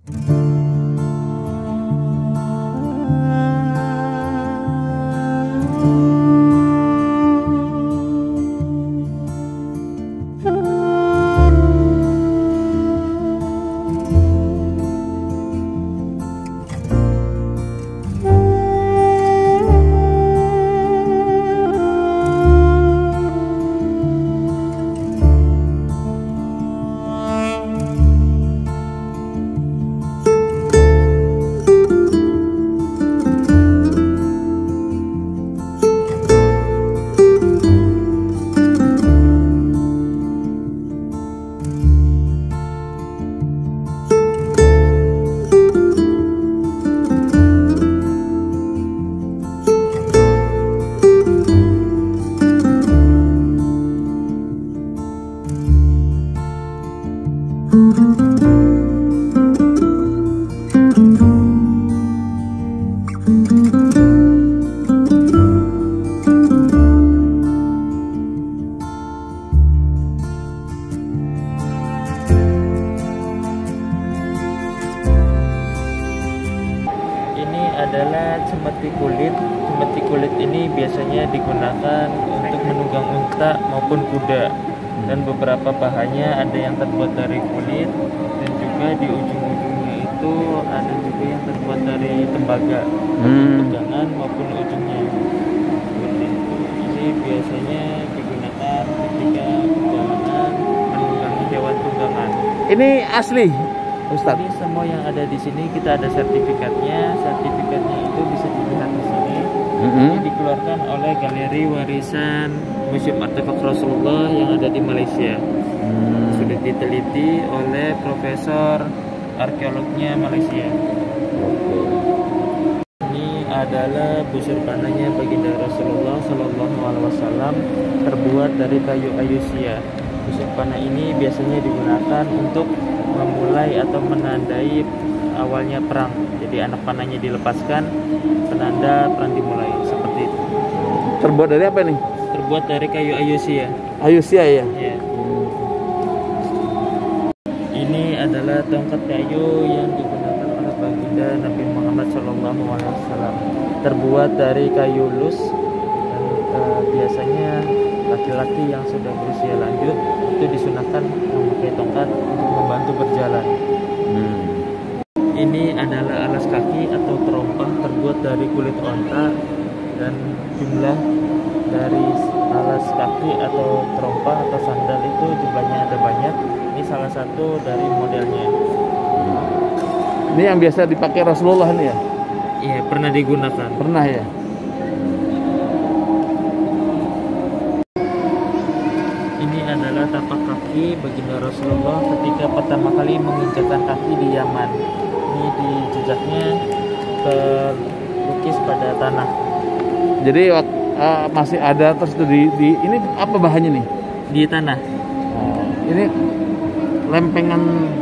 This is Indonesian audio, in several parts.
Adalah cemeti kulit. Cemeti kulit ini biasanya digunakan untuk menunggang unta maupun kuda, dan beberapa bahannya ada yang terbuat dari kulit, dan juga di ujung-ujungnya itu ada juga yang terbuat dari tembaga, pegangan maupun ujungnya. Seperti itu. Ini biasanya digunakan ketika perjalanan menunggangi hewan tunggangan. Ini asli, Ustadz? Ini semua yang ada di sini kita ada sertifikatnya. Sertifikatnya itu bisa dilihat di sini. Ini dikeluarkan oleh Galeri Warisan Museum Artefak Rasulullah yang ada di Malaysia. Sudah diteliti oleh Profesor Arkeolognya Malaysia. Ini adalah busur panahnya baginda Rasulullah Sallallahu Alaihi Wasallam, terbuat dari kayu ayusia. Busur panah ini biasanya digunakan untuk memulai atau menandai awalnya perang. Jadi anak panahnya dilepaskan, penanda perang dimulai. Seperti itu. Terbuat dari apa nih? Terbuat dari kayu ayusia. Ayusia ya? Ya. Ini adalah tongkat kayu yang digunakan oleh baginda Nabi Muhammad SAW. Terbuat dari kayu lus, dan biasanya laki-laki yang sudah berusia lanjut itu disunahkan memakai tongkat untuk membantu berjalan. Ini adalah alas kaki atau terompah terbuat dari kulit onta, dan jumlah dari alas kaki atau terompah atau sandal itu jumlahnya ada banyak. Ini salah satu dari modelnya. Ini yang biasa dipakai Rasulullah nih ya? Iya, pernah digunakan. Pernah ya? Ini adalah tapak kaki baginda Rasulullah ketika pertama kali menginjakkan kaki di Yaman. Ini di jejaknya terlukis pada tanah. Jadi masih ada terus di ini apa bahannya nih? Di tanah. Ini lempengan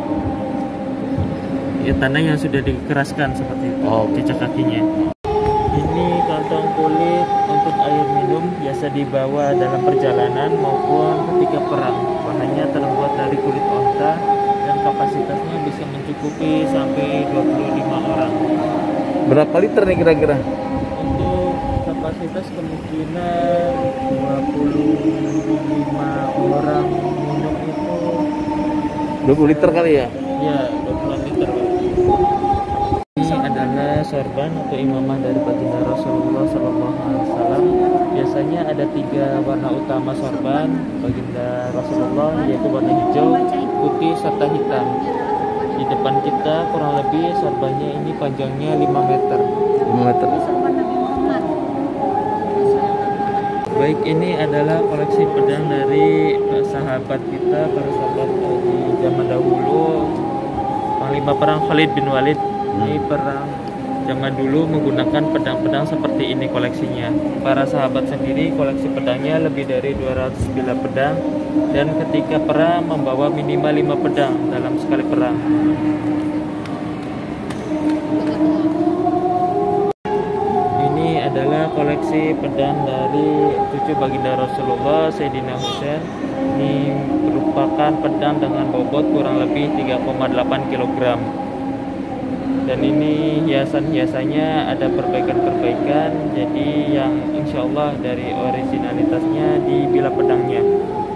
Ya, tanah yang sudah dikeraskan seperti itu. Jejak kakinya. Ini kantong kulit untuk air minum, biasa dibawa dalam perjalanan maupun ketika perang. Bahannya terbuat dari kulit onta dan kapasitasnya bisa mencukupi sampai 25 orang. Berapa liter nih kira-kira? Untuk kapasitas kemungkinan 25 orang minum itu 20 liter kali ya? Ya, 20 liter. Ini adalah sorban atau imamah dari baginda Rasulullah SAW. Biasanya ada 3 warna utama sorban baginda Rasulullah, yaitu warna hijau, putih, serta hitam. Di depan kita kurang lebih sorbannya ini panjangnya 5 meter. 5 meter. Baik, ini adalah koleksi pedang dari sahabat kita, para sahabat di zaman dahulu. Panglima perang Khalid bin Walid. Ini perang zaman dulu menggunakan pedang-pedang seperti ini koleksinya. Para sahabat sendiri koleksi pedangnya lebih dari 200 bilah pedang, dan ketika perang membawa minimal 5 pedang dalam sekali perang. Ini adalah koleksi pedang dari cucu baginda Rasulullah, Sayyidina Husain. Ini merupakan pedang dengan bobot kurang lebih 3,8 kg. Dan ini hiasan-hiasannya ada perbaikan-perbaikan, jadi yang insya Allah dari originalitasnya di bilah pedangnya.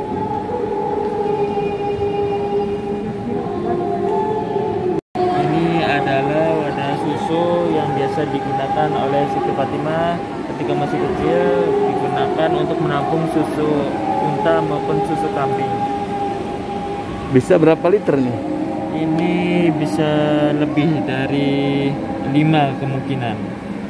Ini adalah wadah susu yang biasa digunakan oleh Siti Fatimah ketika masih kecil, digunakan untuk menampung susu unta maupun susu kambing. Bisa berapa liter nih? Ini bisa lebih dari 5 kemungkinan.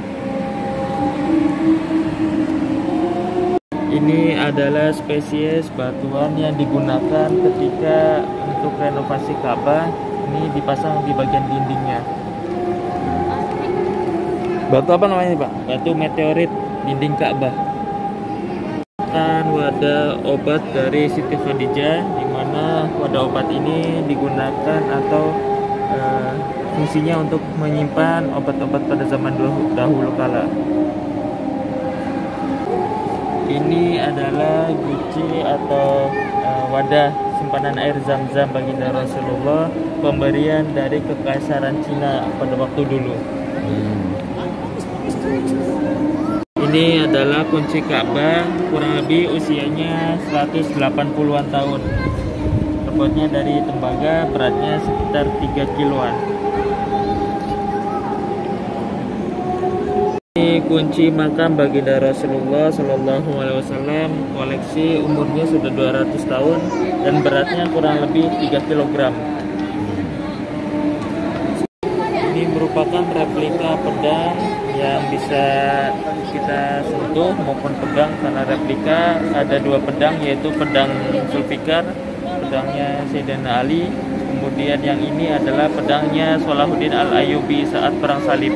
Ini adalah spesies batuan yang digunakan ketika untuk renovasi Ka'bah. Ini dipasang di bagian dindingnya. Batu apa namanya ini, Pak? Batu meteorit dinding Ka'bah. Wadah obat dari Siti Khadijah, di mana wadah obat ini digunakan atau fungsinya untuk menyimpan obat-obat pada zaman dahulu kala. Ini adalah guci atau wadah simpanan air Zam-Zam baginda Rasulullah, pemberian dari Kekaisaran Cina pada waktu dulu. Ini adalah kunci Ka'bah, kurang lebih usianya 180-an tahun. Terbuatnya dari tembaga, beratnya sekitar 3 kiloan. Ini kunci makam baginda Rasulullah Shallallahu Alaihi Wasallam, koleksi umurnya sudah 200 tahun dan beratnya kurang lebih 3 kilogram. Ini merupakan replika pedang yang bisa kita sentuh maupun pegang, karena replika ada 2 pedang, yaitu pedang Zulfikar, pedangnya Sayyidina Ali, kemudian yang ini adalah pedangnya Salahuddin Al-Ayyubi saat perang salib.